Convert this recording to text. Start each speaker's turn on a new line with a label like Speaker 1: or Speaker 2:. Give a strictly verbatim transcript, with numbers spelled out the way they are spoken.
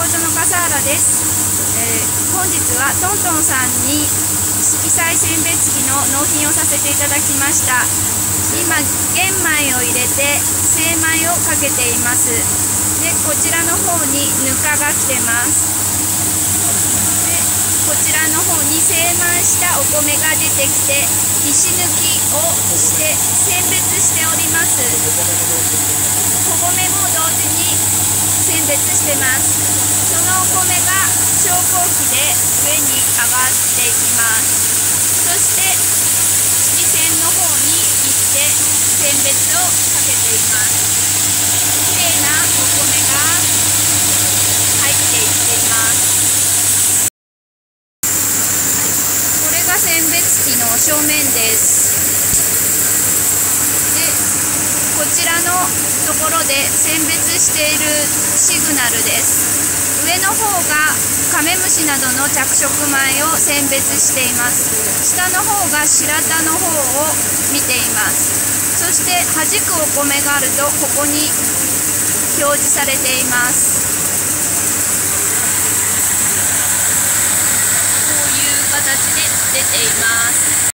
Speaker 1: 所の笠原です。えー、本日はトントンさんに色彩選別機の納品をさせていただきました。今、玄米を入れて精米をかけています。で、こちらの方にぬかが来てます。で、こちらの方に精米したお米が出てきて、石抜きをして選別しております。小米も同時に選別してます。そのお米が昇降機で上に上がっていきます。そして式線の方に行って選別をかけています。きれいなお米が入っていっています。はい、これが選別機の正面です。で、こちらのところで選別しているシグナルです。上の方がカメムシなどの着色米を選別しています。下の方が白田の方を見ています。そして弾くお米があるとここに表示されています。こういう形で出ています。